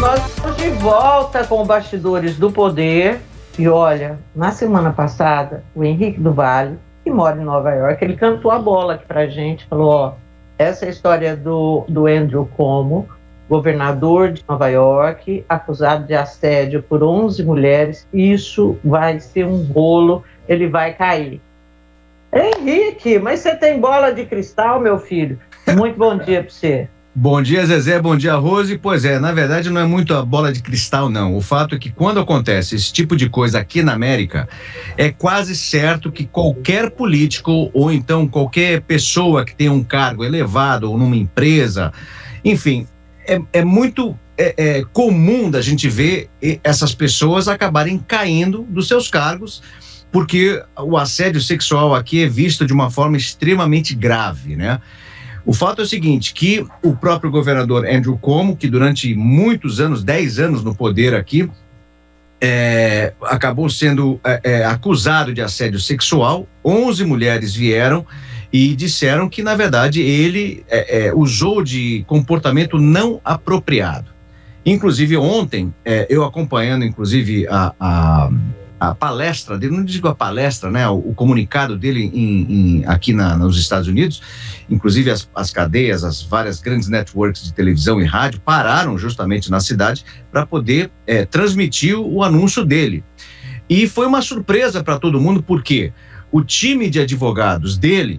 nós estamos de volta com o Bastidores do Poder. E olha, na semana passada, o Henrique do Vale, que mora em Nova York, ele cantou a bola aqui pra gente, falou, ó, essa é a história do Andrew Cuomo, governador de Nova York, acusado de assédio por 11 mulheres, isso vai ser um rolo, ele vai cair. Henrique, mas você tem bola de cristal, meu filho? Muito bom dia para você. Bom dia, Zezé, bom dia, Rose. Pois é, na verdade não é muito a bola de cristal, não. O fato é que quando acontece esse tipo de coisa aqui na América, é quase certo que qualquer político ou então qualquer pessoa que tenha um cargo elevado ou numa empresa, enfim, é muito comum da gente ver essas pessoas acabarem caindo dos seus cargos, porque o assédio sexual aqui é visto de uma forma extremamente grave, né? O fato é o seguinte, que o próprio governador Andrew Cuomo, que durante muitos anos, 10 anos no poder aqui, acabou sendo acusado de assédio sexual. 11 mulheres vieram e disseram que, na verdade, ele usou de comportamento não apropriado. Inclusive, ontem, eu acompanhando, inclusive, a palestra dele, não digo a palestra, né, o comunicado dele aqui nos Estados Unidos, inclusive as cadeias, as várias grandes networks de televisão e rádio pararam justamente na cidade para poder transmitir o anúncio dele. E foi uma surpresa para todo mundo, porque o time de advogados dele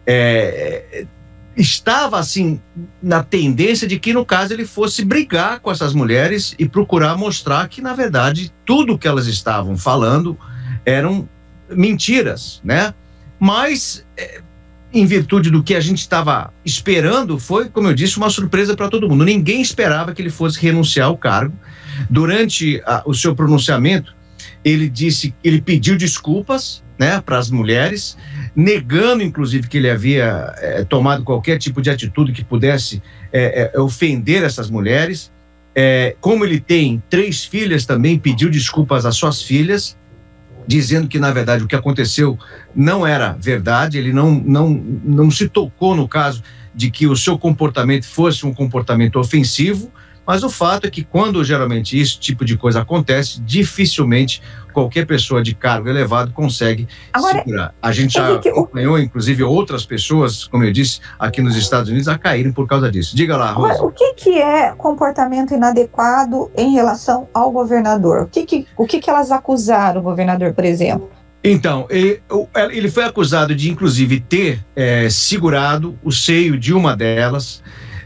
estava assim na tendência de que, no caso, ele fosse brigar com essas mulheres e procurar mostrar que, na verdade, tudo que elas estavam falando eram mentiras, né? Mas, em virtude do que a gente estava esperando, foi, como eu disse, uma surpresa para todo mundo. Ninguém esperava que ele fosse renunciar ao cargo. Durante o seu pronunciamento, ele pediu desculpas, né, para as mulheres, negando, inclusive, que ele havia tomado qualquer tipo de atitude que pudesse ofender essas mulheres. Como ele tem 3 filhas também, pediu desculpas às suas filhas, dizendo que, na verdade, o que aconteceu não era verdade. Ele não se tocou no caso de que o seu comportamento fosse um comportamento ofensivo, mas o fato é que quando geralmente esse tipo de coisa acontece, dificilmente qualquer pessoa de cargo elevado consegue segurar. A gente já acompanhou, inclusive, outras pessoas, como eu disse, aqui nos Estados Unidos, a caírem por causa disso. Diga lá, Rosa. O que é comportamento inadequado em relação ao governador? O que elas acusaram o governador, por exemplo? Então, ele foi acusado de, inclusive, ter segurado o seio de uma delas.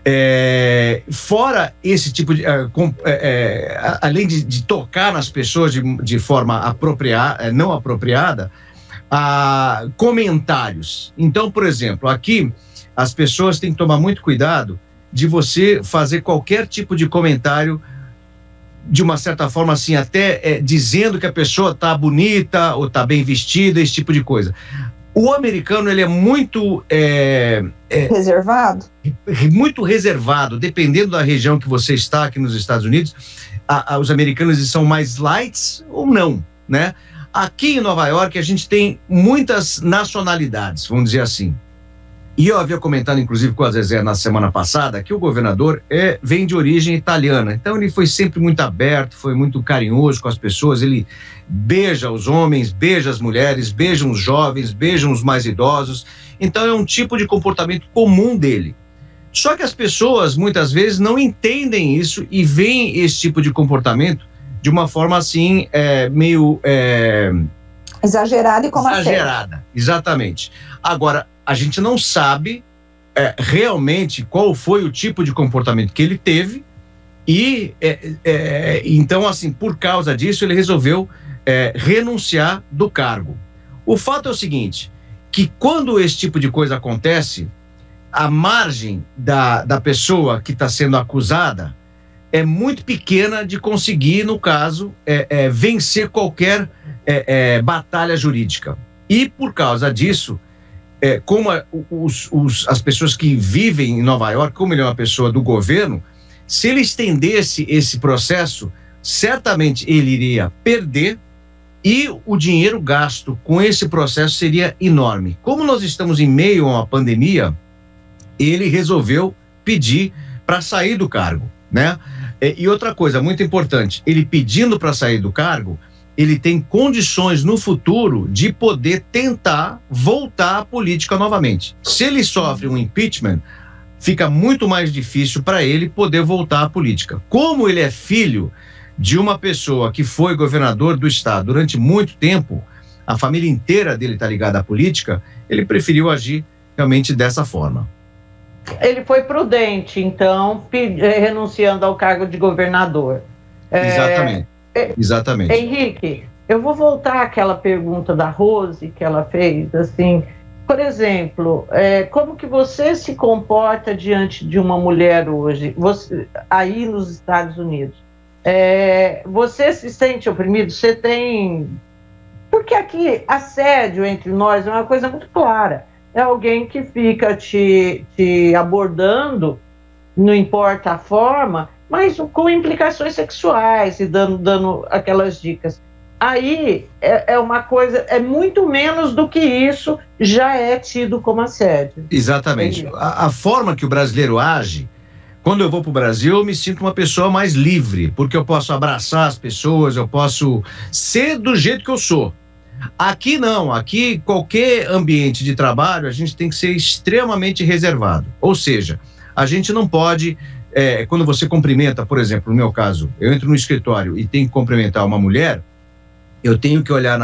Fora esse tipo de além de tocar nas pessoas de forma não apropriada, comentários. Então, por exemplo, aqui as pessoas têm que tomar muito cuidado de você fazer qualquer tipo de comentário de uma certa forma assim, até dizendo que a pessoa está bonita ou está bem vestida, esse tipo de coisa. O americano, ele é muito reservado? Muito reservado, dependendo da região que você está aqui nos Estados Unidos. Os americanos são mais lights ou não, né? Aqui em Nova York a gente tem muitas nacionalidades, vamos dizer assim. E eu havia comentado, inclusive, com a Zezé na semana passada, que o governador vem de origem italiana. Então ele foi sempre muito aberto, foi muito carinhoso com as pessoas. Ele beija os homens, beija as mulheres, beija os jovens, beija os mais idosos. Então é um tipo de comportamento comum dele. Só que as pessoas, muitas vezes, não entendem isso e veem esse tipo de comportamento de uma forma assim, meio... exagerada e como exagerada, exatamente. Agora, a gente não sabe realmente qual foi o tipo de comportamento que ele teve e, então, assim, por causa disso, ele resolveu renunciar do cargo. O fato é o seguinte, que quando esse tipo de coisa acontece, a margem da pessoa que está sendo acusada é muito pequena de conseguir, no caso, vencer qualquer batalha jurídica. E, por causa disso, como as pessoas que vivem em Nova York, como ele é uma pessoa do governo, se ele estendesse esse processo, certamente ele iria perder e o dinheiro gasto com esse processo seria enorme. Como nós estamos em meio a uma pandemia, ele resolveu pedir para sair do cargo, né? E outra coisa muito importante, ele pedindo para sair do cargo, ele tem condições no futuro de poder tentar voltar à política novamente. Se ele sofre um impeachment, fica muito mais difícil para ele poder voltar à política. Como ele é filho de uma pessoa que foi governador do estado durante muito tempo, a família inteira dele está ligada à política, ele preferiu agir realmente dessa forma. Ele foi prudente, então, renunciando ao cargo de governador. Exatamente. Henrique, eu vou voltar àquela pergunta da Rose que ela fez, assim, por exemplo, como que você se comporta diante de uma mulher hoje, aí nos Estados Unidos? Você se sente oprimido? Você tem... Porque aqui, assédio entre nós é uma coisa muito clara. É alguém que fica te abordando, não importa a forma, mas com implicações sexuais e dando aquelas dicas. Aí é uma coisa, é muito menos do que isso já é tido como assédio. Exatamente. A forma que o brasileiro age, quando eu vou para o Brasil, eu me sinto uma pessoa mais livre, porque eu posso abraçar as pessoas, eu posso ser do jeito que eu sou. Aqui não, aqui qualquer ambiente de trabalho a gente tem que ser extremamente reservado. Ou seja, a gente não pode, quando você cumprimenta, por exemplo, no meu caso, eu entro no escritório e tenho que cumprimentar uma mulher, eu tenho que olhar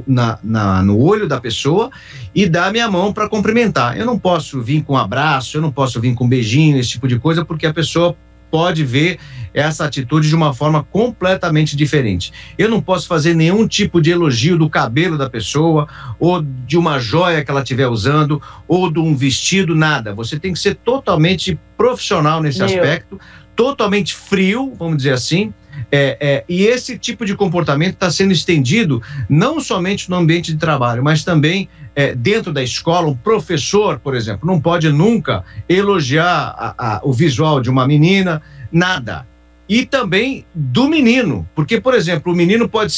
no olho da pessoa e dar minha mão para cumprimentar. Eu não posso vir com um abraço, eu não posso vir com um beijinho, esse tipo de coisa, porque a pessoa pode ver essa atitude de uma forma completamente diferente. Eu não posso fazer nenhum tipo de elogio do cabelo da pessoa, ou de uma joia que ela estiver usando, ou de um vestido, nada. Você tem que ser totalmente profissional nesse aspecto, totalmente frio, vamos dizer assim. E esse tipo de comportamento está sendo estendido não somente no ambiente de trabalho, mas também dentro da escola. Um professor, por exemplo, não pode nunca elogiar o visual de uma menina, nada. E também do menino, porque, por exemplo, o menino pode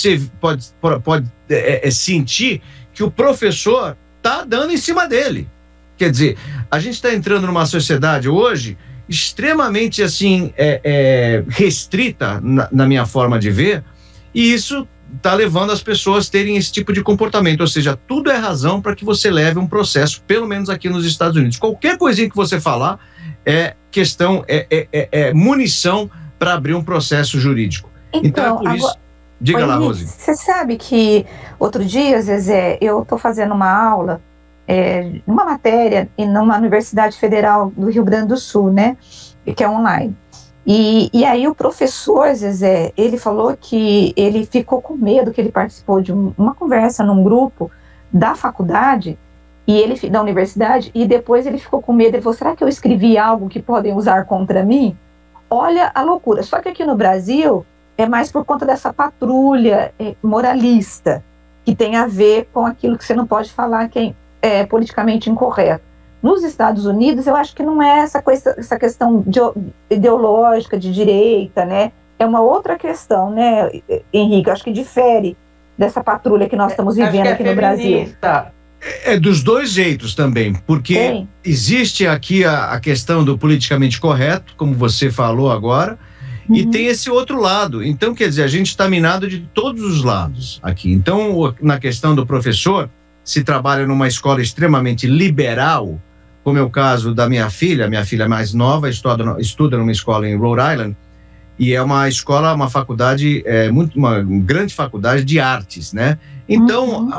sentir que o professor está dando em cima dele. Quer dizer, a gente está entrando numa sociedade hoje extremamente assim restrita na minha forma de ver, e isso está levando as pessoas a terem esse tipo de comportamento. Ou seja, tudo é razão para que você leve um processo, pelo menos aqui nos Estados Unidos. Qualquer coisinha que você falar é questão, munição para abrir um processo jurídico. Então é por isso. Diga lá, Rose. Você sabe que outro dia, Zezé, eu estou fazendo uma aula, uma matéria numa Universidade Federal do Rio Grande do Sul, né, que é online. E aí o professor, Zezé, ele falou que ele ficou com medo, que ele participou de uma conversa num grupo da faculdade, da universidade, e depois ele ficou com medo. Ele falou, será que eu escrevi algo que podem usar contra mim? Olha a loucura. Só que aqui no Brasil é mais por conta dessa patrulha moralista, que tem a ver com aquilo que você não pode falar, que é politicamente incorreto. Nos Estados Unidos, eu acho que não é essa questão ideológica de direita, né? É uma outra questão, né, Henrique? Eu acho que difere dessa patrulha que nós estamos vivendo aqui no Brasil. Dos dois jeitos também, porque existe aqui a questão do politicamente correto, como você falou agora, e tem esse outro lado. Então, quer dizer, a gente está minado de todos os lados aqui. Então, na questão do professor, se trabalha numa escola extremamente liberal, como é o caso da minha filha mais nova, estuda numa escola em Rhode Island, e é uma escola, uma faculdade, uma grande faculdade de artes, né? Então,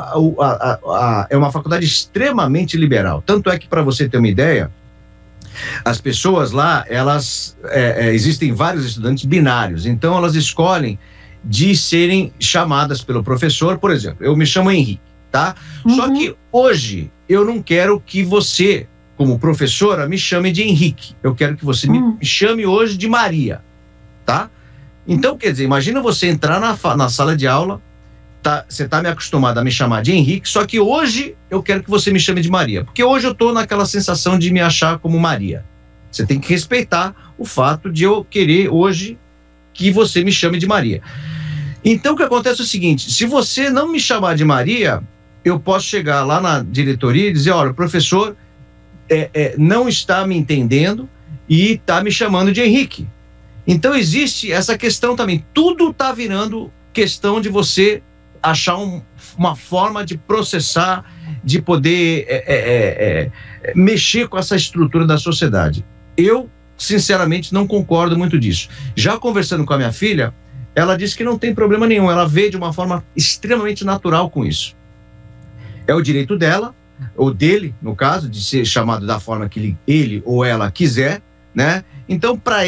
é uma faculdade extremamente liberal. Tanto é que, para você ter uma ideia, as pessoas lá, existem vários estudantes binários, então elas escolhem de serem chamadas pelo professor. Por exemplo, eu me chamo Henrique, tá? Só que hoje eu não quero que você, como professora, me chame de Henrique. Eu quero que você me chame hoje de Maria, tá? Então, quer dizer, imagina você entrar na sala de aula, você tá me acostumado a me chamar de Henrique, só que hoje eu quero que você me chame de Maria, porque hoje eu tô naquela sensação de me achar como Maria. Você tem que respeitar o fato de eu querer hoje que você me chame de Maria. Então, o que acontece é o seguinte: se você não me chamar de Maria, eu posso chegar lá na diretoria e dizer, olha, o professor não está me entendendo e está me chamando de Henrique. Então existe essa questão também. Tudo está virando questão de você achar uma forma de processar, de poder mexer com essa estrutura da sociedade. Eu, sinceramente, não concordo muito disso. Já conversando com a minha filha, ela disse que não tem problema nenhum, ela vê de uma forma extremamente natural com isso. É o direito dela, ou dele, no caso, de ser chamado da forma que ele ou ela quiser, né? Então, para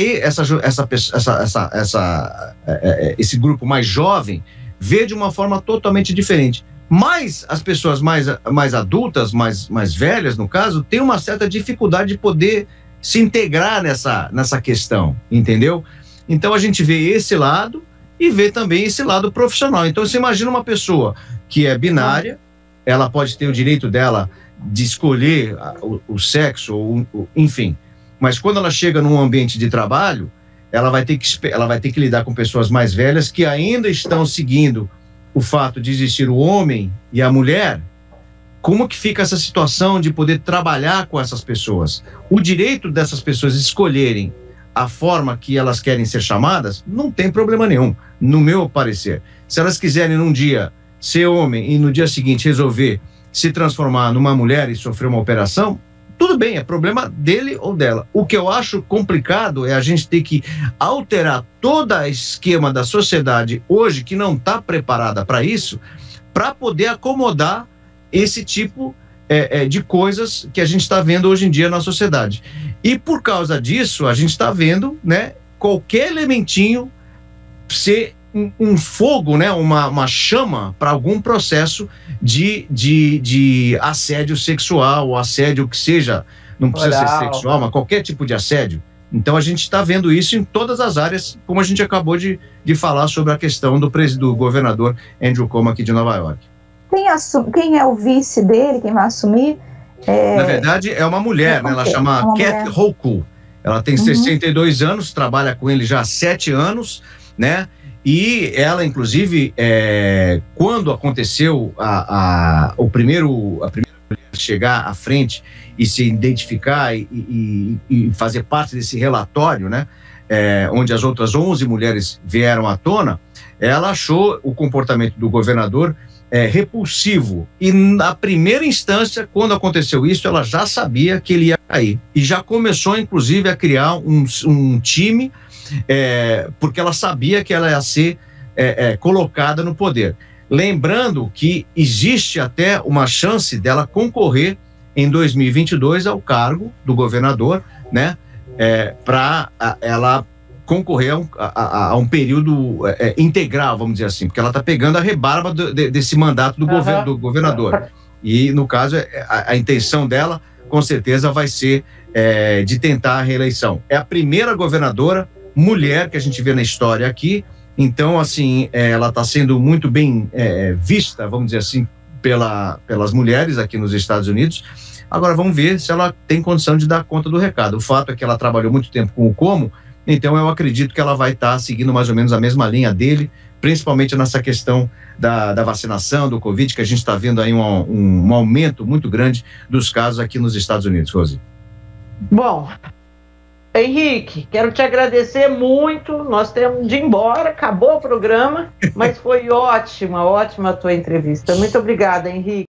esse grupo mais jovem, vê de uma forma totalmente diferente. Mas as pessoas mais adultas, mais velhas, no caso, têm uma certa dificuldade de poder se integrar nessa questão, entendeu? Então, a gente vê esse lado e vê também esse lado profissional. Então, você imagina uma pessoa que é binária, ela pode ter o direito dela de escolher o sexo, enfim. Mas quando ela chega num ambiente de trabalho, ela vai ter que lidar com pessoas mais velhas que ainda estão seguindo o fato de existir o homem e a mulher. Como que fica essa situação de poder trabalhar com essas pessoas? O direito dessas pessoas escolherem a forma que elas querem ser chamadas, não tem problema nenhum, no meu parecer. Se elas quiserem num dia ser homem e no dia seguinte resolver se transformar numa mulher e sofrer uma operação, tudo bem, é problema dele ou dela. O que eu acho complicado é a gente ter que alterar todo o esquema da sociedade hoje, que não está preparada para isso, para poder acomodar esse tipo de coisas que a gente está vendo hoje em dia na sociedade. E por causa disso, a gente está vendo, né, qualquer elementinho ser um fogo, né, uma chama para algum processo de assédio sexual, ou assédio que seja, não precisa ser sexual, mas qualquer tipo de assédio. Então a gente está vendo isso em todas as áreas, como a gente acabou de falar sobre a questão do governador Andrew Cuomo aqui de Nova York. Quem é o vice dele, quem vai assumir? Na verdade, é uma mulher, né? Ela chama Kathy Hochul. Ela tem 62 anos, trabalha com ele já há 7 anos, né? E ela, inclusive, quando aconteceu a primeira mulher chegar à frente e se identificar e fazer parte desse relatório, né? Onde as outras 11 mulheres vieram à tona, ela achou o comportamento do governador repulsivo. E na primeira instância, quando aconteceu isso, ela já sabia que ele ia cair. E já começou, inclusive, a criar um time, porque ela sabia que ela ia ser colocada no poder. Lembrando que existe até uma chance dela concorrer em 2022 ao cargo do governador, né? Para ela concorrer a um período integral, vamos dizer assim, porque ela está pegando a rebarba desse mandato do governador. E, no caso, a intenção dela, com certeza, vai ser de tentar a reeleição. É a primeira governadora mulher que a gente vê na história aqui, então, assim, ela está sendo muito bem vista, vamos dizer assim, pelas mulheres aqui nos Estados Unidos. Agora, vamos ver se ela tem condição de dar conta do recado. O fato é que ela trabalhou muito tempo com o Cuomo, então eu acredito que ela vai estar seguindo mais ou menos a mesma linha dele, principalmente nessa questão da vacinação, do Covid, que a gente está vendo aí um aumento muito grande dos casos aqui nos Estados Unidos, Rose. Bom, Henrique, quero te agradecer muito, nós temos de ir embora, acabou o programa, mas foi ótima a tua entrevista. Muito obrigada, Henrique.